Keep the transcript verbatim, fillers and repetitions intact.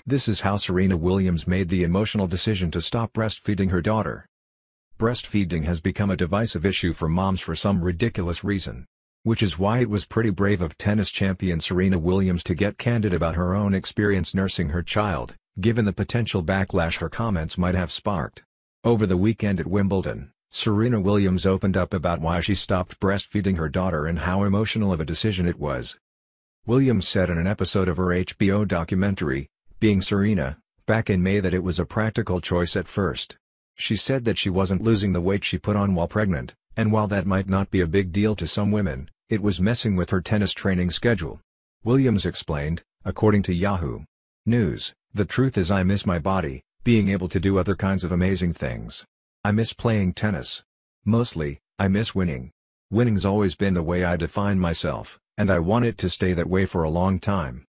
This is how Serena Williams made the emotional decision to stop breastfeeding her daughter. Breastfeeding has become a divisive issue for moms for some ridiculous reason. Which is why it was pretty brave of tennis champion Serena Williams to get candid about her own experience nursing her child, given the potential backlash her comments might have sparked. Over the weekend at Wimbledon, Serena Williams opened up about why she stopped breastfeeding her daughter and how emotional of a decision it was. Williams said in an episode of her H B O documentary, Being Serena, back in May that it was a practical choice at first. She said that she wasn't losing the weight she put on while pregnant, and while that might not be a big deal to some women, it was messing with her tennis training schedule. Williams explained, according to Yahoo News, "The truth is I miss my body, being able to do other kinds of amazing things. I miss playing tennis. Mostly, I miss winning. Winning's always been the way I define myself, and I want it to stay that way for a long time."